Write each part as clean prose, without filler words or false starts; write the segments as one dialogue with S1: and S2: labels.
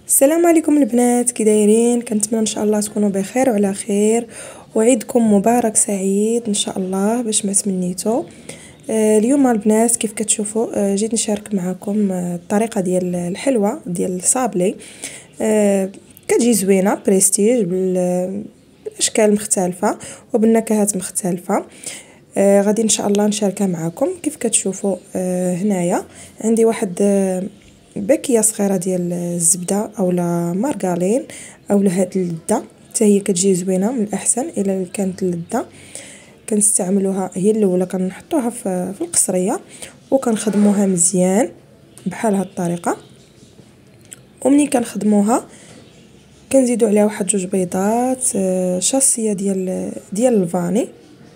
S1: السلام عليكم البنات، كي دايرين؟ كنتمنى ان شاء الله تكونوا بخير وعلى خير، وعيدكم مبارك سعيد ان شاء الله باش ما تمنيتو. اليوم البنات كيف كتشوفوا جيت نشارك معكم الطريقه ديال الحلوه ديال الصابلي. كتجي زوينه بريستيج بالاشكال مختلفه وبالنكهات مختلفه. غادي ان شاء الله نشاركها معكم. كيف كتشوفوا هنايا عندي واحد باكيه صغيره ديال الزبده اولا مارغرين اولا هاد اللذه حتى هي كتجي زوينه. من الاحسن الا كانت اللذه كنستعملوها هي الاولى، كنحطوها في القصريه وكنخدموها مزيان بحال هاد الطريقه. ومنين كنخدموها كنزيدو عليها واحد جوج بيضات، شاصيه ديال الفاني،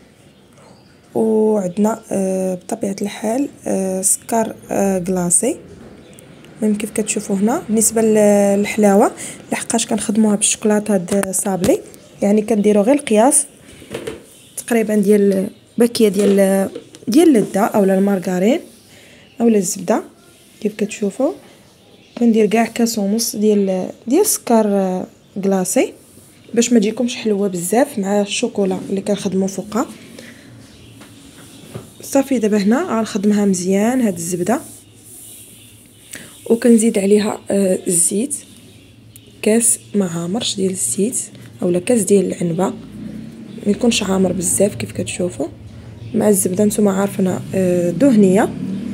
S1: وعندنا بطبيعه الحال سكر كلاصي. المهم كيف كتشوفوا هنا بالنسبه للحلاوه لحقاش كنخدموها بالشوكولاته هاد صابلي، يعني كنديروا غير القياس تقريبا ديال باكيه ديال اللذه اولا المارغرين اولا الزبده. كيف كتشوفوا كندير كاع كاس ونص ديال السكر كلاصي باش ما تجيكمش حلوه بزاف مع الشوكولا اللي كنخدموا فوقها. صافي دابا هنا غنخدمها مزيان هاد الزبده، وكنزيد عليها الزيت، كاس ما عامرش ديال الزيت اولا كاس ديال العنبه، ما يكونش عامر بزاف كيف كتشوفوا. مع الزبده نتوما عارفينها دهنيه.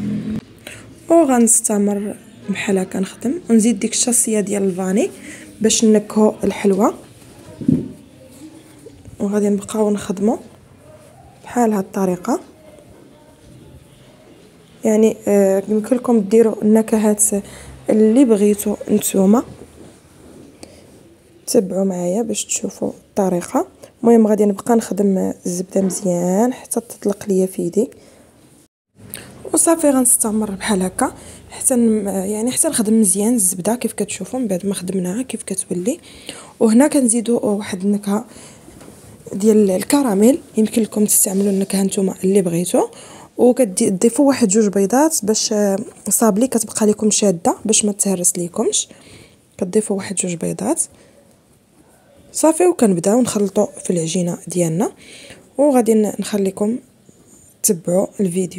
S1: وغنستمر بحال هكا نخدم ونزيد ديك الشاصيه ديال الفاني باش نكهو الحلوه، وغادي نبقاو نخدمو بحال هاد الطريقه. يعني يمكن لكم ديروا النكهات اللي بغيتو نتوما، تبعوا معايا باش تشوفوا الطريقه. المهم غادي نبقى نخدم الزبده مزيان حتى تطلق ليا في يدي، وصافي غنستمر بحال هكا حتى نخدم مزيان الزبده كيف كتشوفوا. من بعد ما خدمناها كيف كتولي، وهنا كنزيدوا واحد النكهه ديال الكراميل. يمكن لكم تستعملوا النكهه نتوما اللي بغيتو، وكتضيفوا واحد جوج بيضات باش صابلي كتبقى لكم شاده باش ما تهرس ليكمش. كتضيفوا واحد جوج بيضات صافي، وكنبداو نخلطوا في العجينه ديالنا، وغادي نخليكم تتبعوا الفيديو.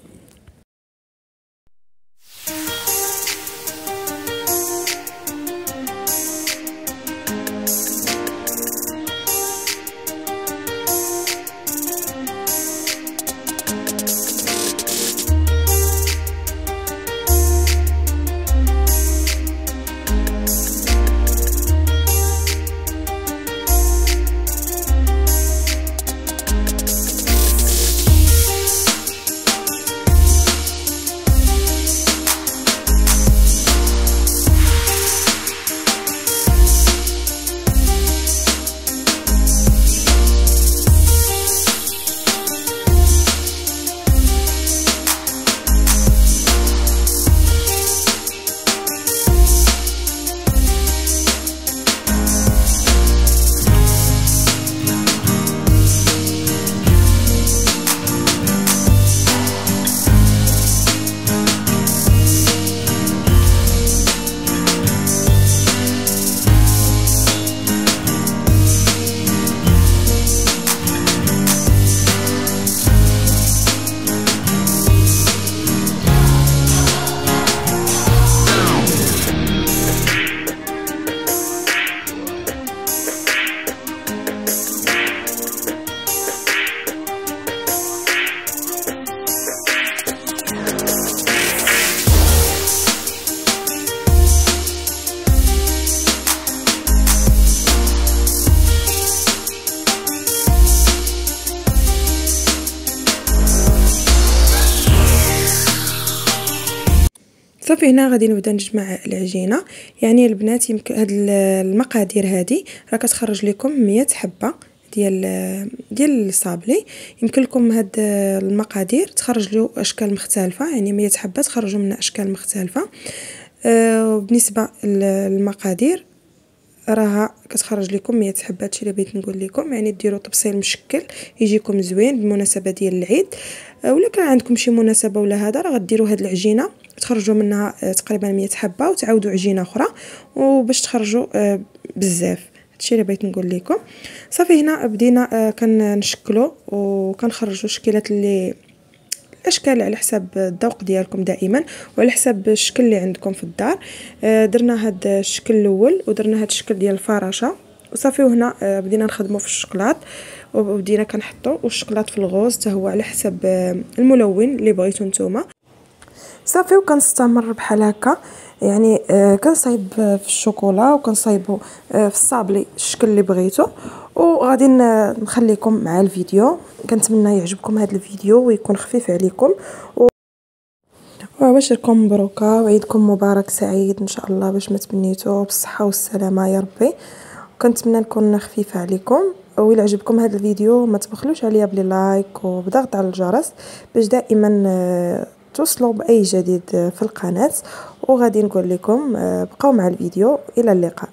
S1: صافي هنا غادي نبدا نجمع العجينه. يعني البنات يمكن هاد المقادير هادي راه كتخرج لكم 100 حبه ديال الصابلي. يمكن لكم هاد المقادير تخرج له اشكال مختلفه، يعني 100 حبه تخرجوا من اشكال مختلفه. بالنسبه للمقادير راها كتخرج لكم 100 حبه. هادشي اللي بغيت نقول لكم، يعني ديروا طبسيل مشكل يجيكم زوين بالمناسبه ديال العيد. ولا كان عندكم شي مناسبه ولا هذا، راه غديروا هاد العجينه تخرجوا منها تقريبا 100 حبه وتعاودوا عجينه اخرى وباش تخرجوا بزاف. هادشي اللي بغيت نقول لكم. صافي هنا بدينا كنشكلوا وكنخرجوا شكلات اللي الاشكال على حساب الذوق ديالكم دائما وعلى حساب الشكل اللي عندكم في الدار. درنا هاد الشكل الاول ودرنا هاد الشكل ديال الفراشه وصافي. وهنا بدينا نخدموا في الشوكولات وبدينا كنحطوا الشوكولات في الغوز حتى هو على حسب الملون اللي بغيتو نتوما. صافي وكنستمر بحال هكا، يعني كنصايب في الشوكولا وكنصايبو في الصابلي الشكل اللي بغيتو. وغادي نخليكم مع الفيديو. كنتمنى يعجبكم هذا الفيديو ويكون خفيف عليكم وبشركم مبروكه وعيدكم مبارك سعيد ان شاء الله باش ما تمنيتو بالصحه والسلامه يا ربي. كنتمنى نكون خفيفه عليكم. وإلا عجبكم هذا الفيديو ما تبخلوش عليا بلي لايك وبضغط على الجرس باش دائما توصلوا باي جديد في القناه. وغادي نقول لكم بقاو مع الفيديو. الى اللقاء.